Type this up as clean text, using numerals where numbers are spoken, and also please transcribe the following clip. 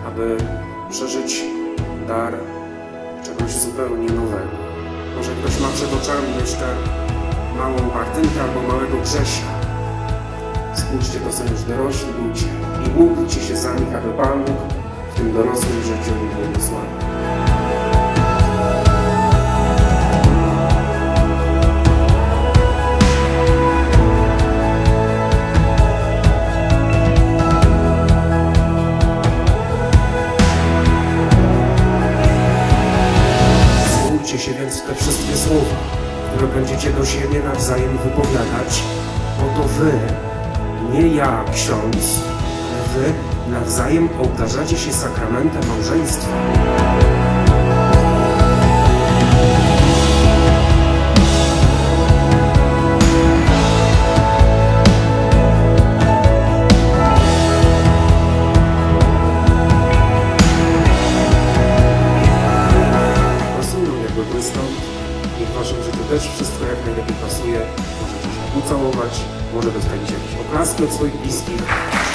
aby przeżyć dar czegoś zupełnie nowego. Może ktoś ma przed oczami jeszcze małą Martynkę albo małego Grzesia. Spójrzcie, to są już dorośli ludzie i módlcie się za nich, aby Pan Bóg w tym dorosłym życiu im błogosławił. Się więc te wszystkie słowa, które będziecie do siebie nawzajem wypowiadać, bo to wy, nie ja, ksiądz, ale wy nawzajem obdarzacie się sakramentem małżeństwa. Niech w waszym życiu też wszystko jak najlepiej pasuje. Możecie się ucałować, może dostaniecie jakieś oklaski od swoich bliskich.